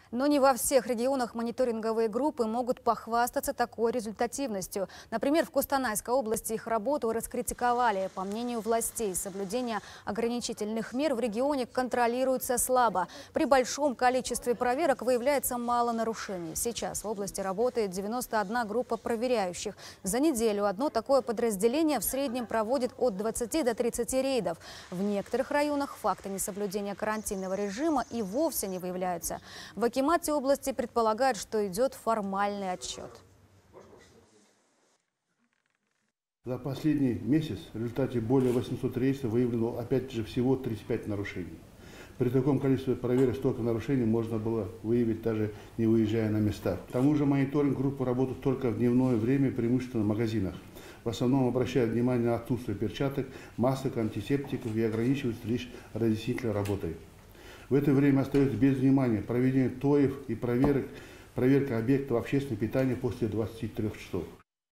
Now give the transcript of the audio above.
Но не во всех регионах мониторинговые группы могут похвастаться такой результативностью. Например, в Костанайской области их работу раскритиковали. По мнению властей, соблюдение ограничительных мер в регионе контролируется слабо. При большом количестве проверок выявляется мало нарушений. Сейчас в области работает 91 группа проверяющих. За неделю одно такое подразделение в среднем проводит от 20 до 30 рейдов. В некоторых районах факты несоблюдения карантинного режима и вовсе не выявляются. В акимате области предполагают, что идет формальный отчет. За последний месяц в результате более 800 рейсов выявлено опять же всего 35 нарушений. При таком количестве проверок столько нарушений можно было выявить, даже не выезжая на места. К тому же мониторинг группы работает только в дневное время, преимущественно в магазинах. В основном обращают внимание на отсутствие перчаток, масок, антисептиков и ограничиваются лишь разъяснительной работой. В это время остается без внимания проведение ТОев и проверка объектов общественного питания после 23 часов.